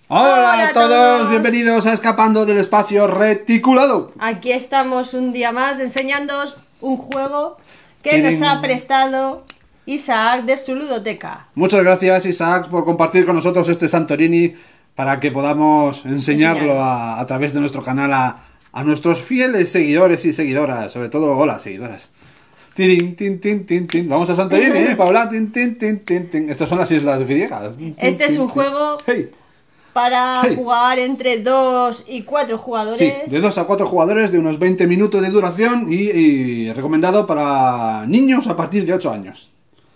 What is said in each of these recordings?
Hola a todos, bienvenidos a Escapando del Espacio Reticulado. Aquí estamos un día más enseñándoos un juego que nos ha prestado Isaac de su ludoteca. Muchas gracias, Isaac, por compartir con nosotros este Santorini para que podamos enseñarlo a través de nuestro canal a nuestros fieles seguidores y seguidoras. Sobre todo, hola, seguidoras. Tin, tin, tin, tin, tin. Vamos a Santorini, Paula. Tin, tin, tin, tin, tin. Estas son las islas griegas. Este es un juego para jugar entre 2 y 4 jugadores. Sí, de 2 a 4 jugadores, de unos 20 minutos de duración y recomendado para niños a partir de 8 años.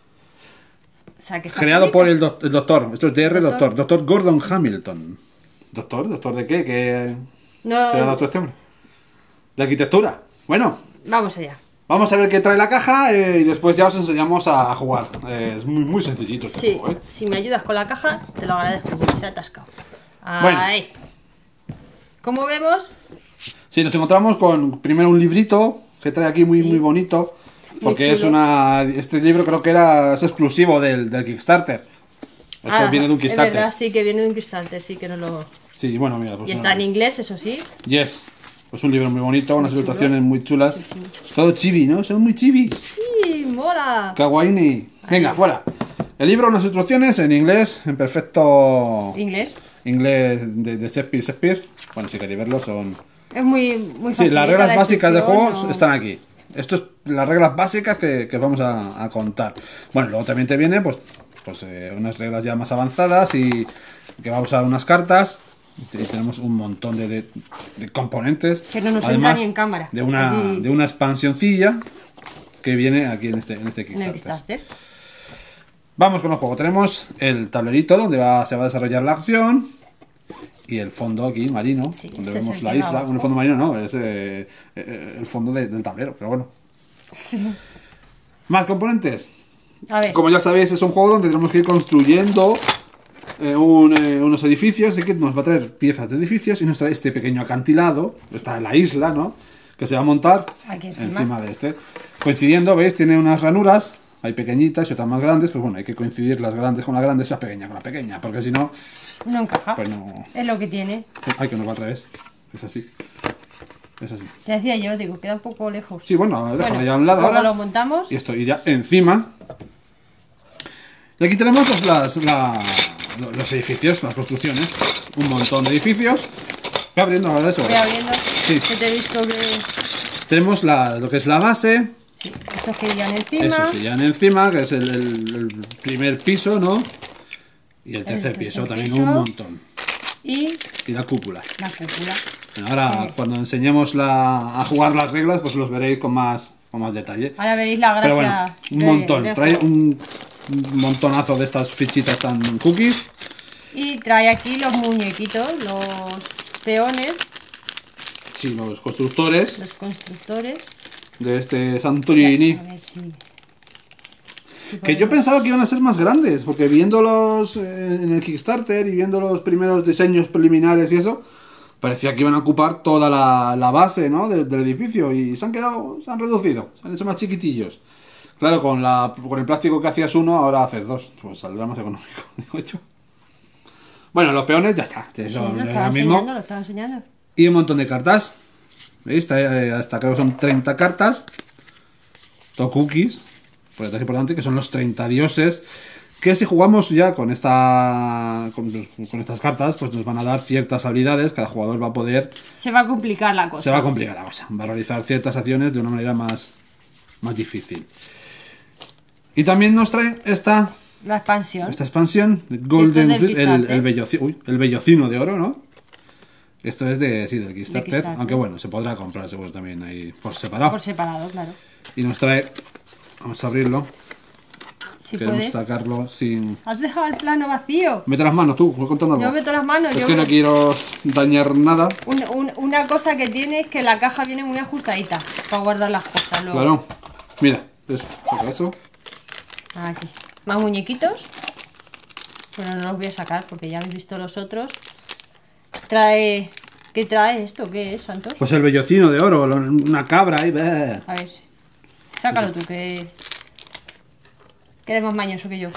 O sea, que creado por el doctor, esto es DR doctor Gordon Hamilton. ¿Doctor de qué? ¿Qué no, será doctor este hombre? De arquitectura. Bueno, vamos allá. Vamos a ver qué trae la caja y después ya os enseñamos a jugar. Es muy sencillito este juego, ¿eh? Si me ayudas con la caja, te lo agradezco, se ha atascado. Ahí. Bueno. Como vemos... Sí, nos encontramos con primero un librito que trae aquí muy bonito. Porque es este libro creo que es exclusivo del Kickstarter. Esto viene de un Kickstarter. Es verdad, sí, que viene de un Kickstarter, sí, que no lo... Sí, bueno, mira. Pues y está en inglés, eso sí. Yes. Pues un libro muy bonito, unas ilustraciones muy chulas. Todo chibi, ¿no? Son muy chibi. Sí, mola. Kawaii. Venga, fuera. El libro, unas instrucciones en inglés, en perfecto... ¿Inglés? Inglés de Shakespeare. Bueno, si queréis verlo, son... Es muy sí, las reglas básicas del juego están aquí. Esto es las reglas básicas que vamos a contar. Bueno, luego también te viene pues unas reglas ya más avanzadas y que va a usar unas cartas. Y tenemos un montón de componentes. Que no nos entra ni en cámara. De una expansioncilla que viene aquí en este Kickstarter. Vamos con el juego. Tenemos el tablerito donde se va a desarrollar la acción. Y el fondo aquí, marino, donde vemos la isla. Bueno, el fondo marino no, es el fondo del tablero, pero bueno. Sí. Más componentes. A ver. Como ya sabéis, es un juego donde tenemos que ir construyendo unos edificios, así que nos va a traer piezas de edificios y nos trae este pequeño acantilado, está en la isla, ¿no? Que se va a montar aquí encima de este. Coincidiendo, ¿veis? Tiene unas ranuras, hay pequeñitas y otras más grandes, pues bueno, hay que coincidir las grandes con las grandes y las pequeñas con la pequeña, porque si no... No encaja. Pues no... Es lo que tiene. Ay, que no va al revés. Es así. Es así. Te decía yo, digo, queda un poco lejos. Sí, bueno, déjalo ya a un lado ahora. Lo montamos. Y esto iría encima. Y aquí tenemos los edificios, las construcciones. Un montón de edificios. Voy abriendo ahora eso. Voy abriendo. Sí. Que te he visto que... Tenemos lo que es la base. Sí, estos que irían encima. Eso, que irían encima, que es el primer piso, ¿no? Y el tercer piso también un montón. Y la cúpula. La cúpula. Bueno, ahora cuando enseñemos a jugar las reglas, pues los veréis con más detalle. Ahora veréis la gracia. Pero bueno, un montón. Trae un montonazo de estas fichitas tan cookies. Y trae aquí los muñequitos, los peones. Sí, los constructores. Los constructores. De este Santorini. A ver si... Que yo pensaba que iban a ser más grandes, porque viéndolos en el Kickstarter y viendo los primeros diseños preliminares y eso, parecía que iban a ocupar toda la base, ¿no? del edificio, y se han reducido, se han hecho más chiquitillos. Claro, con el plástico que hacías uno, ahora haces dos, pues saldrá más económico, digo yo. Bueno, los peones ya está. Sí, lo estaba enseñando. Y un montón de cartas. ¿Veis? Hasta creo que son 30 cartas. Todo cookies. Por detrás importante, que son los 30 dioses, que si jugamos ya con estas cartas, pues nos van a dar ciertas habilidades, cada jugador va a poder... Se va a complicar la cosa. Se va a complicar la cosa, va a realizar ciertas acciones de una manera más difícil. Y también nos trae esta expansión, Golden el bellocino de oro, ¿no? Esto es del Kickstarter, aunque bueno, se podrá comprar seguro también ahí por separado. Por separado, claro. Y nos trae... Vamos a abrirlo. Si queremos puedes. Sacarlo sin... Has dejado el plano vacío. Mete las manos tú, voy contando algo. Yo meto las manos. Es que no quiero dañar nada. Una cosa que tiene es que la caja viene muy ajustadita para guardar las cosas luego. Claro. Mira, eso, saca eso. Aquí. Más muñequitos. Bueno, no los voy a sacar porque ya habéis visto los otros. Trae... ¿Qué trae esto? ¿Qué es, Santos? Pues el bellocino de oro, una cabra ahí. A ver si... Sácalo tú, que eres más mañoso que yo.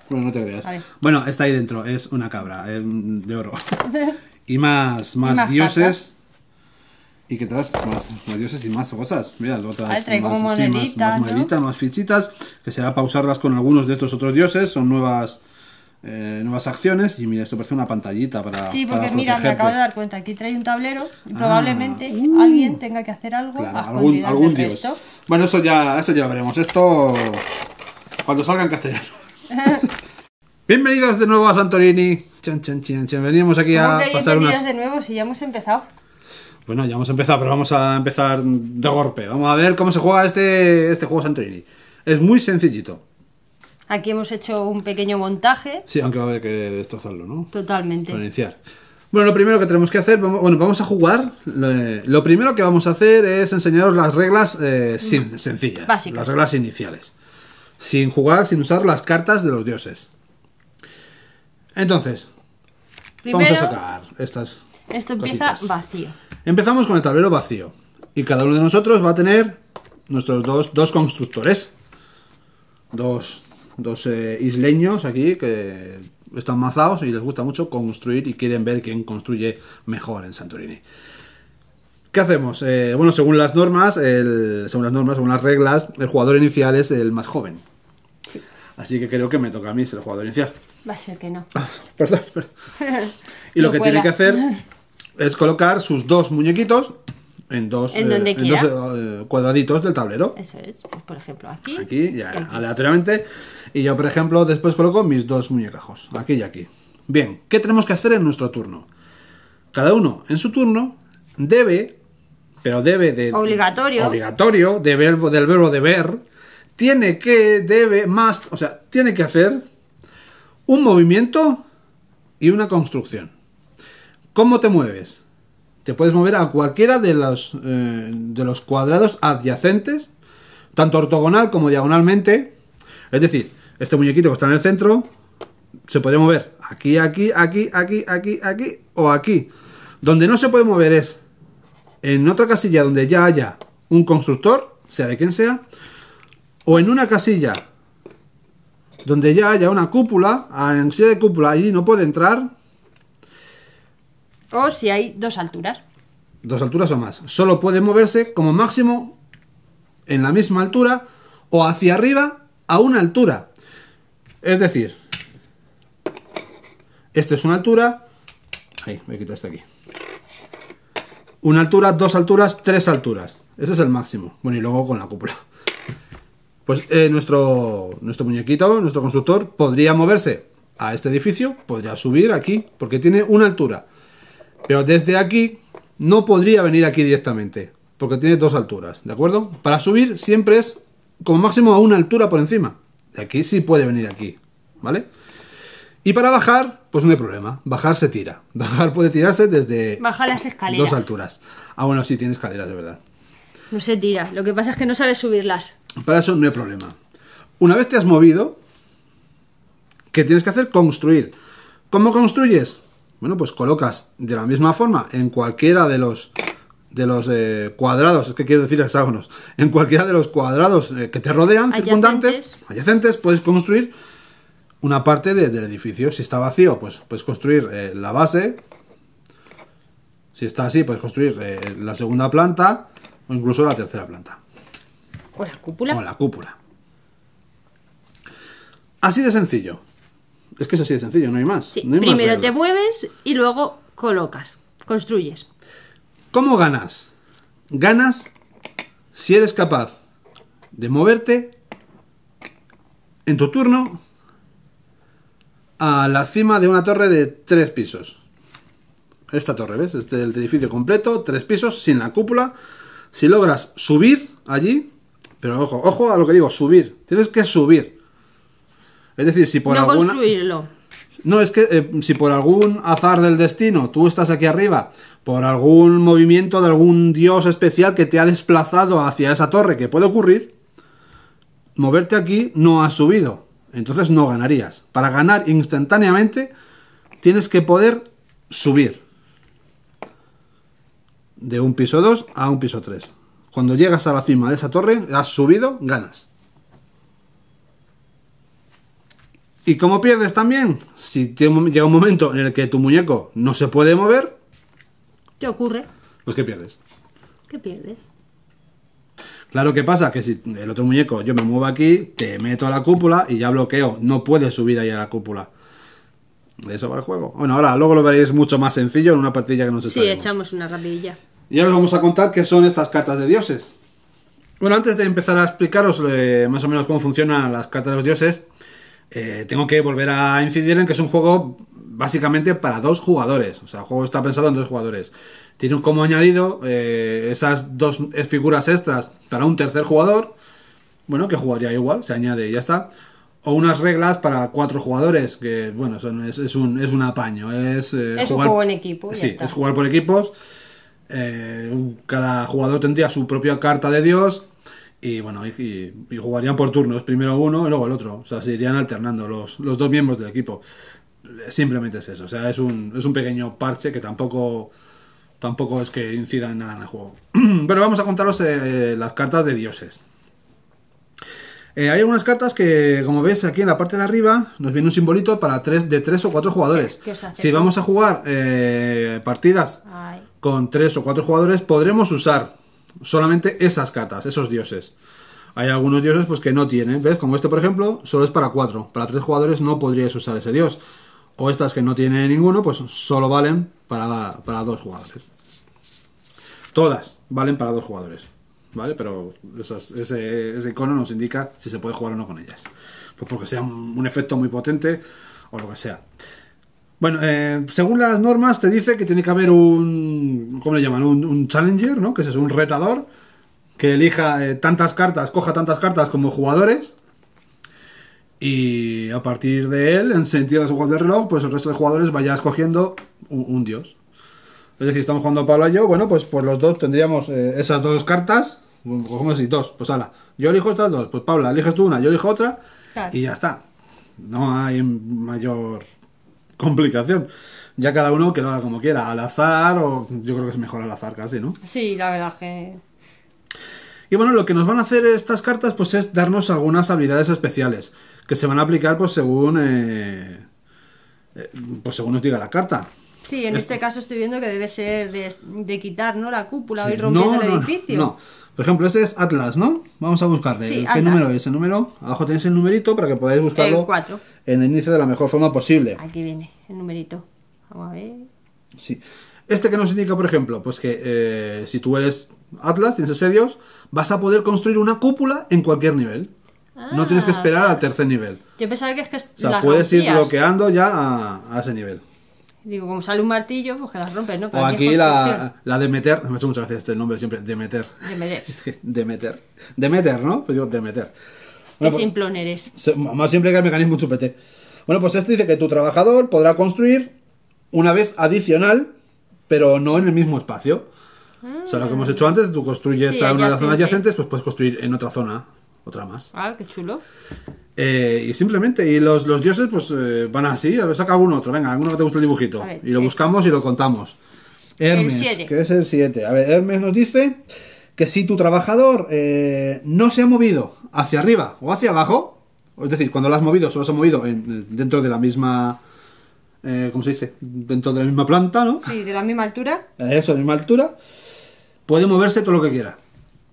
Bueno, no te creas. Vale. Bueno, está ahí dentro, es una cabra de oro. Y más más dioses. cartas. ¿Y qué traes? Más dioses y más cosas. Mira, otras trae como más moneditas, ¿no? moneditas, más fichitas, que será para usarlas con algunos de estos otros dioses. Son nuevas acciones. Y mira, esto parece una pantallita para Sí, porque para mira, me protegerte. acabo de dar cuenta, aquí trae un tablero y probablemente alguien tenga que hacer algo Claro, a escondidas algún del dios. resto. Bueno, eso ya lo veremos. Esto cuando salga en castellano. Bienvenidos de nuevo a Santorini. Chan, chan, chan, chan. Venimos aquí ¿Cómo a que pasar bienvenidos unas... de nuevo si ya hemos empezado? Bueno, ya hemos empezado, pero vamos a empezar de golpe. Vamos a ver cómo se juega este juego Santorini. Es muy sencillito. Aquí hemos hecho un pequeño montaje. Sí, aunque va a haber que destrozarlo, ¿no? Totalmente. Para iniciar. Bueno, lo primero que tenemos que hacer, vamos a jugar. Lo primero que vamos a hacer es enseñaros las reglas sencillas. Básicas. Las reglas iniciales. Sin jugar, sin usar las cartas de los dioses. Entonces, Primero, vamos a sacar estas esto empieza cositas. vacío. Empezamos con el tablero vacío. Y cada uno de nosotros va a tener nuestros dos constructores. Dos isleños aquí que están mazados y les gusta mucho construir y quieren ver quién construye mejor en Santorini. ¿Qué hacemos? Bueno, según las normas, según las reglas, el jugador inicial es el más joven. Así que creo que me toca a mí ser el jugador inicial. Va a ser que no. Perdón. Y lo No que cuela. tiene que hacer es colocar sus dos muñequitos en dos donde quiera. cuadraditos del tablero. Eso es. Pues, por ejemplo, aquí. Aquí, ya, y aquí. aleatoriamente. Y yo, por ejemplo, después coloco mis dos muñecajos. Aquí y aquí. Bien, ¿qué tenemos que hacer en nuestro turno? Cada uno en su turno debe, pero debe de... Obligatorio. Obligatorio, del verbo deber. Tiene que hacer un movimiento y una construcción. ¿Cómo te mueves? Te puedes mover a cualquiera de los cuadrados adyacentes, tanto ortogonal como diagonalmente. Es decir, este muñequito que está en el centro se puede mover aquí, aquí, aquí, aquí, aquí, aquí o aquí. Donde no se puede mover es en otra casilla donde ya haya un constructor, sea de quien sea, o en una casilla donde ya haya una cúpula. En silla de cúpula allí no puede entrar. O si hay dos alturas. Dos alturas o más. Solo puede moverse como máximo en la misma altura o hacia arriba a una altura. Es decir, esta es una altura. Ahí, voy a quitar este aquí. Una altura, dos alturas, tres alturas. Ese es el máximo. Bueno, y luego con la cúpula. Pues nuestro muñequito, nuestro constructor, podría moverse a este edificio, podría subir aquí, porque tiene una altura. Pero desde aquí no podría venir aquí directamente, porque tiene dos alturas, ¿de acuerdo? Para subir siempre es como máximo a una altura por encima. De aquí sí puede venir aquí, ¿vale? Y para bajar, pues no hay problema. Bajar se tira. Bajar puede tirarse desde Baja las escaleras. dos alturas. Ah, bueno, sí, tiene escaleras, de verdad. No se tira. Lo que pasa es que no sabes subirlas. Para eso no hay problema. Una vez te has movido, ¿qué tienes que hacer? Construir. ¿Cómo construyes? Bueno, pues colocas de la misma forma en cualquiera de los cuadrados, es que quiero decir hexágonos, en cualquiera de los cuadrados que te rodean, circundantes, adyacentes, puedes construir una parte del edificio. Si está vacío, pues puedes construir la base. Si está así, puedes construir la segunda planta o incluso la tercera planta. O la cúpula. O la cúpula. Así de sencillo. Es que es así de sencillo, no hay más. Sí, No hay más primero te reglas. mueves y luego colocas, construyes. ¿Cómo ganas? Ganas si eres capaz de moverte en tu turno a la cima de una torre de 3 pisos. Esta torre, ¿ves? Este es el edificio completo, 3 pisos, sin la cúpula. Si logras subir allí, pero ojo, ojo a lo que digo, subir. Tienes que subir. Es decir, si por no alguna... construirlo. No, es que si por algún azar del destino tú estás aquí arriba, por algún movimiento de algún dios especial que te ha desplazado hacia esa torre, que puede ocurrir, moverte aquí no has subido. Entonces no ganarías. Para ganar instantáneamente tienes que poder subir de un piso 2 a un piso 3. Cuando llegas a la cima de esa torre, has subido, ganas. ¿Y cómo pierdes también? Si llega un momento en el que tu muñeco no se puede mover, ¿Qué ocurre? pues ¿qué pierdes? ¿Qué pierdes? Claro que pasa que si el otro muñeco yo me muevo aquí, te meto a la cúpula y ya bloqueo. No puedes subir ahí a la cúpula. De eso va el juego. Bueno, ahora luego lo veréis mucho más sencillo en una partida que nos Sí, echaremos. echamos una rapidilla. Y ahora os vamos a contar qué son estas cartas de dioses. Bueno, antes de empezar a explicaros más o menos cómo funcionan las cartas de los dioses, tengo que volver a incidir en que es un juego básicamente para 2 jugadores. O sea, el juego está pensado en 2 jugadores. Tiene como añadido esas 2 figuras extras para un tercer jugador. Bueno, que jugaría igual, se añade y ya está. O unas reglas para 4 jugadores, que bueno, es un apaño. Es un juego en equipo. Sí, Ya está. es jugar por equipos. Cada jugador tendría su propia carta de dios. Y bueno, y jugarían por turnos, primero uno y luego el otro. O sea, se irían alternando los 2 miembros del equipo. Simplemente es eso. O sea, es un pequeño parche que tampoco es que incida en nada en el juego. Pero vamos a contaros las cartas de dioses. Hay algunas cartas que, como veis aquí en la parte de arriba, nos viene un simbolito para 3 o 4 jugadores. ¿Qué os hace? Si vamos a jugar partidas Ay. con 3 o 4 jugadores, podremos usar solamente esas cartas, esos dioses. Hay algunos dioses pues que no tienen, ¿ves? Como este, por ejemplo, solo es para 4. Para 3 jugadores no podríais usar ese dios. O estas que no tienen ninguno, pues solo valen para 2 jugadores. Todas valen para 2 jugadores, ¿vale? Pero ese icono nos indica si se puede jugar o no con ellas. Pues porque sea un efecto muy potente o lo que sea. Bueno, según las normas te dice que tiene que haber ¿cómo le llaman? Un challenger, ¿no? Que es eso, un retador que elija coja tantas cartas como jugadores, y a partir de él, en sentido de los juegos de reloj, pues el resto de jugadores vaya escogiendo un dios. Es decir, estamos jugando Pablo y yo, bueno, pues los dos tendríamos esas 2 cartas, cogemos así, 2, pues ala, yo elijo estas 2, pues Paula, eliges tú una, yo elijo otra, Claro. y ya está. No hay mayor complicación. Ya cada uno que lo haga como quiera, al azar, o yo creo que es mejor al azar casi, ¿no? Sí, la verdad que... Y bueno, lo que nos van a hacer estas cartas pues es darnos algunas habilidades especiales que se van a aplicar pues según nos diga la carta. Sí, en este caso estoy viendo que debe ser de quitar, ¿no? La cúpula o ir Sí. rompiendo el edificio. No. Por ejemplo, ese es Atlas, ¿no? Vamos a buscarle. Sí, ¿Qué Atlas. número es? El número, abajo tenéis el numerito para que podáis buscarlo El 4. en el inicio de la mejor forma posible. Aquí viene el numerito. Vamos a ver. Sí. Este que nos indica, por ejemplo, pues que si tú eres Atlas, tienes ese dios, vas a poder construir una cúpula en cualquier nivel. No tienes que esperar al tercer nivel. Yo pensaba que es que O sea, las puedes ir rompías. bloqueando ya a ese nivel. Digo, como sale un martillo, pues que las rompes, ¿no? Pero O aquí aquí es la Demeter, me ha hecho muchas gracias este nombre siempre, Demeter. Demeter. Demeter, ¿no? Pues digo Demeter. Qué Bueno, pues, simplón eres. más simple que el mecanismo chupete. Bueno, pues esto dice que tu trabajador podrá construir una vez adicional, pero no en el mismo espacio. O sea, lo que hemos hecho antes, tú construyes Sí, a una de las zonas adyacente. adyacentes, pues puedes construir en otra zona, otra más. Ah, qué chulo. Y simplemente, y los dioses pues van así, a ver, saca algún otro, venga, alguno que te guste el dibujito. A ver, Y lo buscamos y lo contamos. Hermes, 7. que es el 7. A ver, Hermes nos dice que si tu trabajador no se ha movido hacia arriba o hacia abajo, es decir, cuando lo has movido, solo se ha movido dentro de la misma... ¿cómo se dice? Dentro de la misma planta, ¿no? Sí, de la misma altura. Eso, a la misma altura, puede moverse todo lo que quiera.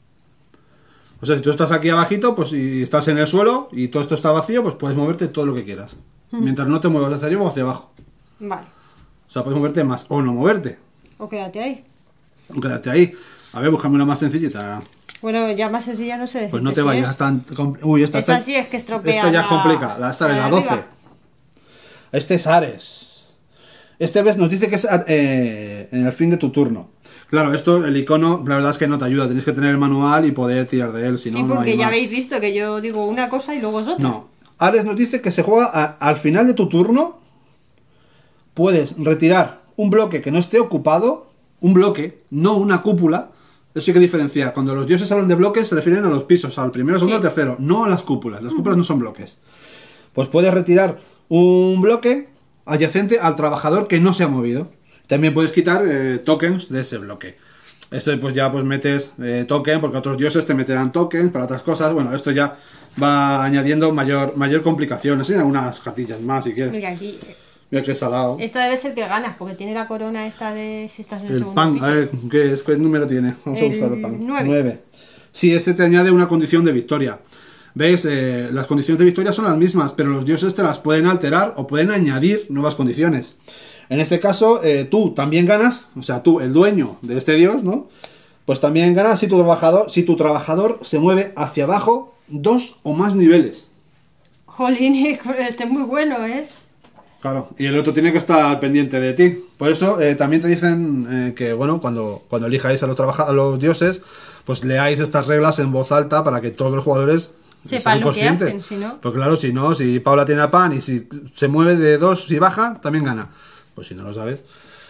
O sea, si tú estás aquí abajito, pues y estás en el suelo y todo esto está vacío, pues puedes moverte todo lo que quieras. Mientras no te muevas hacia arriba o hacia abajo. Vale. O sea, puedes moverte más o no moverte. O quédate ahí. O quédate ahí. A ver, búscame una más sencillita. Bueno, ya más sencilla no sé. Pues no decirte te si vayas es. tan... Uy, esta sí es que estropea. Esto ya es complica. Esta es la 12. arriba. Este es Ares. Este vez nos dice que es en el fin de tu turno. Claro, esto, el icono, la verdad es que no te ayuda. Tenéis que tener el manual y poder tirar de él, si no, Sí, no porque hay ya más. habéis visto que yo digo una cosa y luego es otra. No. Ares nos dice que se juega al final de tu turno. Puedes retirar un bloque que no esté ocupado. Un bloque, no una cúpula. Eso hay que diferenciar. Cuando los dioses hablan de bloques se refieren a los pisos, al primero, segundo, Sí. tercero, no a las cúpulas. Las cúpulas no son bloques. Pues puedes retirar un bloque adyacente al trabajador que no se ha movido. También puedes quitar tokens de ese bloque. Esto pues ya pues metes token, porque otros dioses te meterán token para otras cosas. Bueno, esto ya va añadiendo mayor complicación. Así algunas cartillas más si quieres. Mira aquí. Mira que salado. Esta debe ser que ganas, porque tiene la corona esta de si estás en el El segundo pan, piso. a ver, ¿qué número tiene? Vamos a El buscar el pan. 9. Sí, este te añade una condición de victoria. ¿Ves? Las condiciones de victoria son las mismas, pero los dioses te las pueden alterar o pueden añadir nuevas condiciones. En este caso, tú también ganas, o sea, tú, el dueño de este dios, ¿no? Pues también ganas si tu trabajador se mueve hacia abajo 2 o más niveles. Jolín, este es muy bueno, ¿eh? Claro, y el otro tiene que estar pendiente de ti. Por eso también te dicen que, bueno, cuando elijáis a los dioses, pues leáis estas reglas en voz alta para que todos los jugadores Sepan sean lo que conscientes. hacen, si no. Porque claro, si no, si Paula tiene a pan y si se mueve de 2, si baja, también gana. Pues si no lo sabes.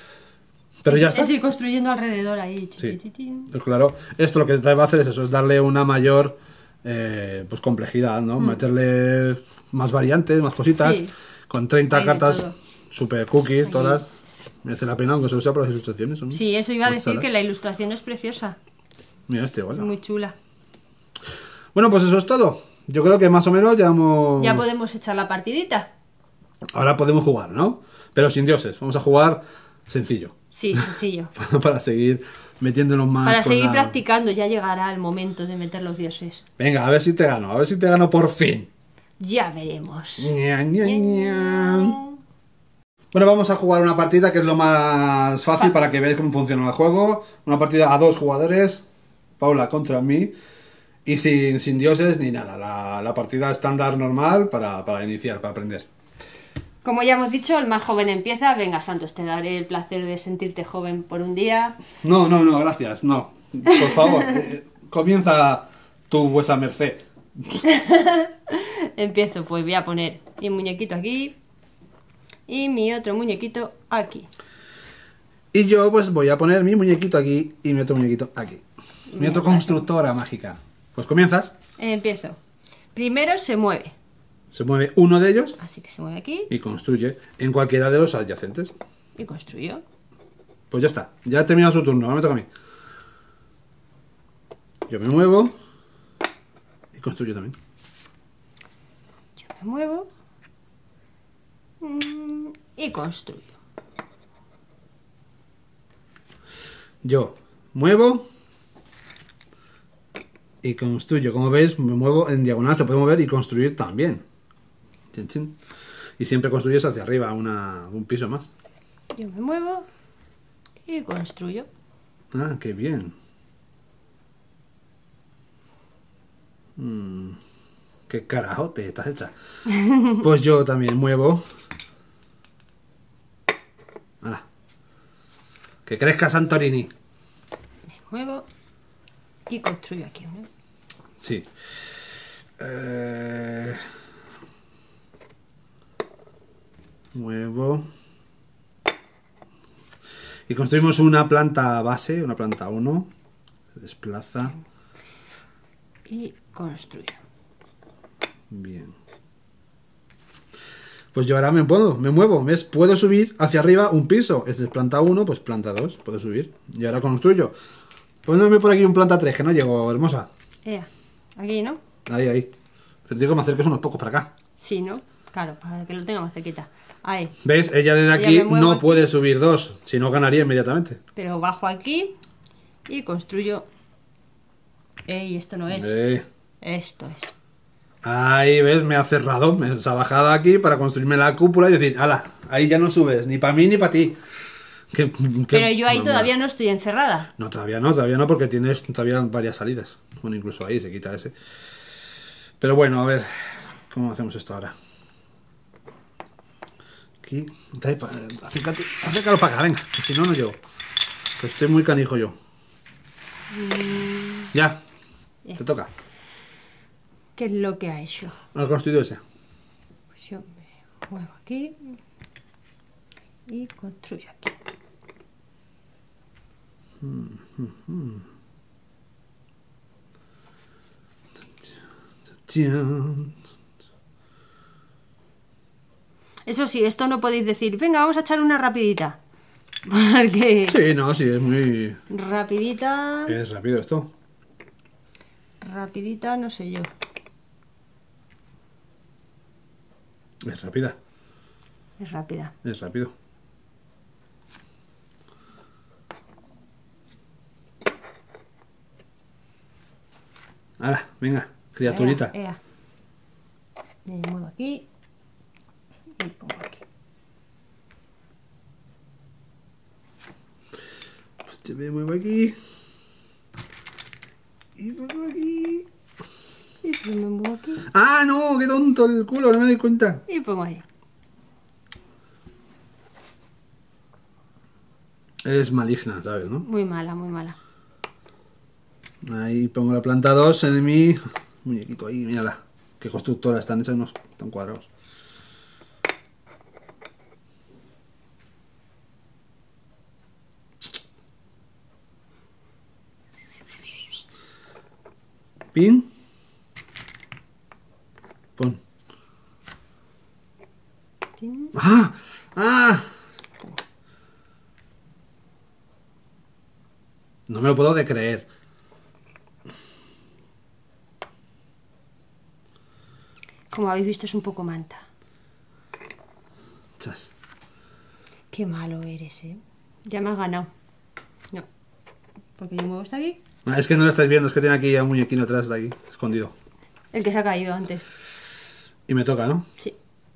Pero ya está. Es ir construyendo alrededor ahí. Sí. Pues claro, esto lo que te va a hacer es eso, es darle una mayor pues complejidad, ¿no? Meterle más variantes, más cositas. Sí. Con 30 Hay de cartas todo. super cookies, todas. Merece la pena, aunque solo sea por las ilustraciones. ¿No? Sí, eso iba a Más decir salas. que la ilustración es preciosa. Mira este, hola. Muy chula. Bueno, pues eso es todo. Yo creo que más o menos ya hemos... Ya podemos echar la partidita. Ahora podemos jugar, ¿no? Pero sin dioses. Vamos a jugar sencillo. Sí, sencillo. Para seguir metiéndonos más. Para con seguir la- practicando, ya llegará el momento de meter los dioses. Venga, a ver si te gano. A ver si te gano por fin. Ya veremos. Ña, ña, ña. Bueno, vamos a jugar una partida que es lo más fácil para que veáis cómo funciona el juego. Una partida a 2 jugadores. Paula contra mí. Y sin dioses ni nada. La partida estándar normal para iniciar, para aprender. Como ya hemos dicho, el más joven empieza. Venga, Santos, te daré el placer de sentirte joven por un día. No, gracias. No. Por favor, comienza tu vuesa merced. Empiezo, pues voy a poner mi muñequito aquí y mi otro muñequito aquí. Y yo pues voy a poner mi muñequito aquí y mi otro muñequito aquí. Mi otro constructora mágica. Pues comienzas. Empiezo. Primero se mueve, Se mueve uno de ellos así que se mueve aquí y construye en cualquiera de los adyacentes. y construyo. Pues ya está. Ya ha terminado su turno. Ahora me toca a mí. Yo me muevo y construyo también. Yo me muevo y construyo. Yo muevo y construyo. Como veis, me muevo en diagonal. Se puede mover y construir también. Chin, chin. Y siempre construyes hacia arriba, un piso más. Yo me muevo y construyo. Ah, qué bien. Qué carajote estás hecha. Pues yo también muevo. Hala. Que crezca Santorini. Me muevo y construyo aquí. ¿No? Sí. Muevo. Y construimos una planta base, una planta 1. Se desplaza. Y construyo. Bien. Pues yo ahora me muevo, ¿ves? Puedo subir hacia arriba un piso. Este es planta 1, pues planta 2, puedo subir. Y ahora construyo. Ponme por aquí un planta 3, que no llego, hermosa. Ea, aquí, ¿no? Ahí. Pero digo que me acerques unos pocos para acá. Sí, ¿no? Claro, para que lo tenga más cerquita. Ahí. ¿Ves? Ella desde Ella aquí me muevo no aquí. puede subir 2, si no ganaría inmediatamente. Pero bajo aquí y construyo. Ey, esto no es. Esto es. Ahí, ¿ves? Me ha cerrado, me se ha bajado aquí para construirme la cúpula y decir, ala, ahí ya no subes, ni para mí ni para ti. Pero yo ahí bueno, todavía no estoy encerrada. No, todavía no, porque tienes todavía varias salidas. Bueno, incluso ahí se quita ese. Pero bueno, a ver, ¿cómo hacemos esto ahora? Aquí, acércalo para acá, venga, que si no, no llego. Que estoy muy canijo yo. Ya, te toca. ¿Qué es lo que ha hecho? Has construido ese. Pues yo me muevo aquí y construyo aquí. Tian. Eso sí, esto no podéis decir, venga, vamos a echar una rapidita. Porque Sí, no, sí, es muy... rapidita, Es rápido esto. rapidita, no sé yo. Es rápida. Es rápida. Es rápido. Ahora, venga, criaturita. Ea, ea. Me muevo aquí y pongo aquí. Pues te me muevo aquí. Y pongo aquí. Y pues me muevo aquí ¡Ah, no! ¡Qué tonto el culo! No me doy cuenta. y pongo ahí. Eres maligna, ¿sabes, no? Muy mala, muy mala. Ahí pongo la planta 2 en mi muñequito ahí, mírala. Qué constructora, están hechas unos... Están cuadrados. Pin. Pon. Tin. ¡Ah! ¡Ah! No me lo puedo de creer. Como habéis visto, es un poco manta. Chas. Qué malo eres, ¿eh? Ya me has ganado. No. Porque yo muevo hasta aquí. Ah, es que no lo estáis viendo, es que tiene aquí un muñequino atrás de aquí, escondido. El que se ha caído antes. Y me toca, ¿no? Sí.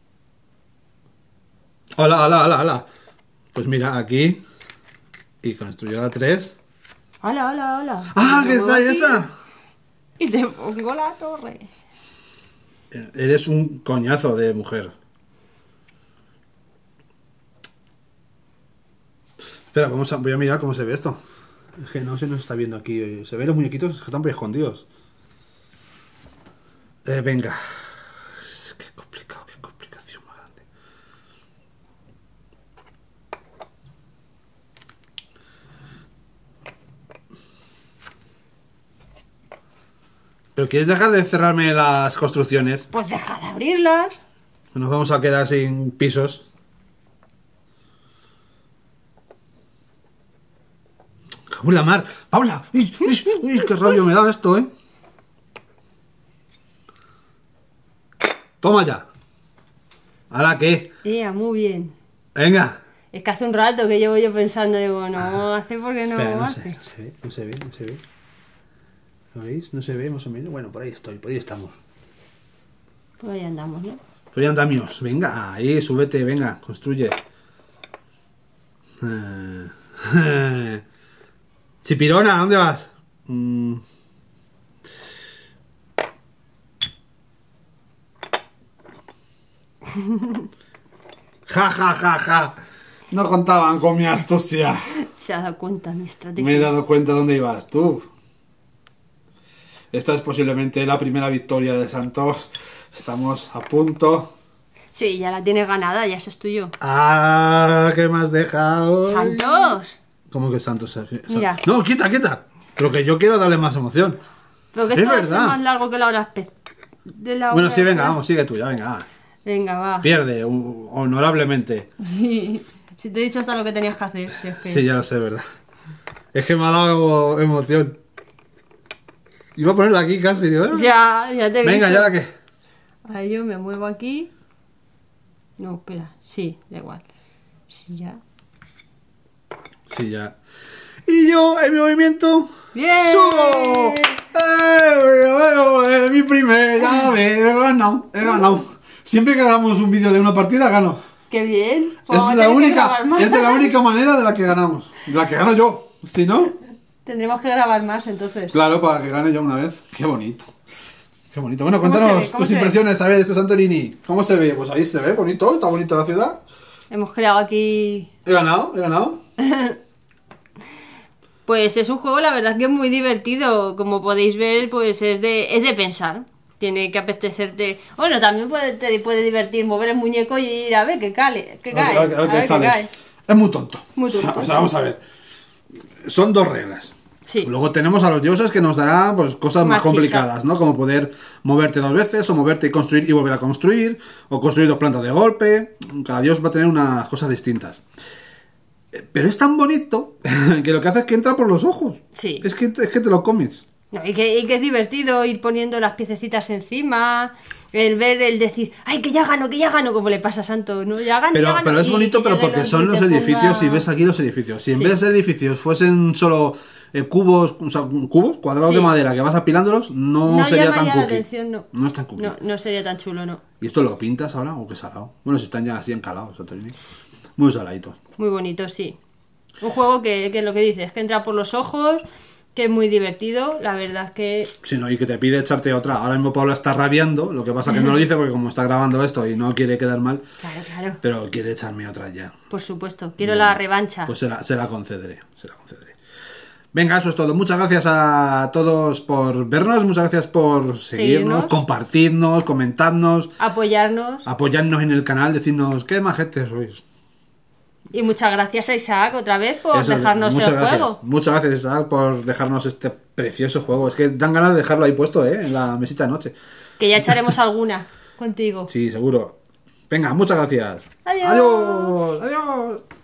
¡Hola, hola, hola, hola! Pues mira, aquí. Y construyo la 3. ¡Hola, hola, hola! ¡Ah, Y que te muevo está aquí esa! Y te pongo la torre. Eres un coñazo de mujer. Espera, voy a mirar cómo se ve esto. Es que no se nos está viendo aquí. ¿Se ven los muñequitos? Es que están muy escondidos. Venga. Qué complicado, qué complicación más grande. ¿Pero quieres dejar de cerrarme las construcciones? Pues deja de abrirlas. Nos vamos a quedar sin pisos. ¡Uy, la mar! ¡Paula! ¡Uy, qué rabia me da esto, eh! ¡Toma ya! ¿Ahora qué? Muy bien. ¡Venga! Es que hace un rato que llevo yo pensando, digo, no hace porque no Espera, no hace. se ve, no se ve. ¿Lo veis? No se ve más o menos. Bueno, por ahí estoy, por ahí estamos. Pues ahí andamos, ¿no? Por ahí andamios. Venga, ahí, súbete, venga, construye. Chipirona, ¿dónde vas? Ja, ja, ja, ja. No contaban con mi astucia. Se ha dado cuenta de mi estrategia. Me he dado cuenta dónde ibas tú. Esta es posiblemente la primera victoria de Santos. Estamos a punto. Sí, ya la tienes ganada, ya eso es tuyo. Ah, ¿qué me has dejado? ¡Santos! ¿Cómo que Santos? Mira. No, quita, quita. Pero que yo quiero darle más emoción. Pero que Es esto va a ser verdad. más largo que la hora de la Bueno, hora sí, de- venga, vamos, sigue tú, ya, venga. Va. Venga, va. Pierde, honorablemente. Sí. Si te he dicho hasta lo que tenías que hacer. Si es que... Sí, ya lo sé, verdad. Es que me ha dado emoción. Iba a ponerla aquí casi, digo, Ya te he venga, visto. ya la que. Ahora yo me muevo aquí. No, espera. Sí, da igual. Sí, ya. Sí, ya. Y yo, en mi movimiento, ¡Bien! ¡subo! Mi primera vez, he ganado, he ganado. Siempre que hagamos un vídeo de una partida, gano. ¡Qué bien! Es Vamos a la tener que única, grabar más. es de la única manera de la que ganamos. De la que gano yo. Si no, Tendremos que grabar más entonces. claro, para que gane yo una vez. Qué bonito. Qué bonito. Bueno, ¿Cómo se cuéntanos ve? ¿Cómo tus se ve? impresiones, a ver, de este Santorini. ¿Cómo se ve? Pues ahí se ve bonito, está bonita la ciudad. Hemos creado aquí. He ganado, he ganado. Pues es un juego, la verdad, que es muy divertido. Como podéis ver, pues es de pensar. Tiene que apetecerte. Bueno, también te puede divertir mover el muñeco y ir a ver qué cae. ¿Qué cae? A ver A ver qué sale. cae. Es muy tonto. Muy tonto. O sea, vamos a ver. Son dos reglas. Sí. Luego tenemos a los dioses que nos darán pues cosas más Más complicadas, ¿no? Como poder moverte dos veces, o moverte y construir y volver a construir, o construir dos plantas de golpe. Cada dios va a tener unas cosas distintas. Pero es tan bonito que lo que hace es que entra por los ojos. Sí. Es que te lo comes. No, y que es divertido ir poniendo las piececitas encima, el ver, el decir, ¡ay, que ya gano! Como le pasa a Santo, ¿no? Ya gano. Pero es bonito, pero porque son los edificios y ves aquí los edificios. Si en vez de edificios fuesen solo cubos, o sea, cubos, cuadrados de madera que vas apilándolos, no sería tan cookie. Atención, no es tan cookie. No sería tan chulo, no. ¿Y esto lo pintas ahora o qué salado? Bueno, si están ya así encalados, Santorini. Muy saladitos. Muy bonito, sí. Un juego que es lo que dices, que entra por los ojos, que es muy divertido, la verdad es que... Sí, no, y que te pide echarte otra. Ahora mismo Paula está rabiando, lo que pasa que no lo dice porque como está grabando esto y no quiere quedar mal, Claro. pero quiere echarme otra ya. Por supuesto, quiero la revancha. Pues se la concederé. Venga, eso es todo. Muchas gracias a todos por vernos, muchas gracias por seguirnos, compartirnos, comentarnos, apoyarnos en el canal, decirnos qué majete sois. Y muchas gracias a Isaac otra vez por dejarnos el juego. Muchas gracias, Isaac, por dejarnos este precioso juego. Es que dan ganas de dejarlo ahí puesto, en la mesita de noche. Que ya echaremos alguna contigo. Sí, seguro. Venga, muchas gracias. Adiós. Adiós.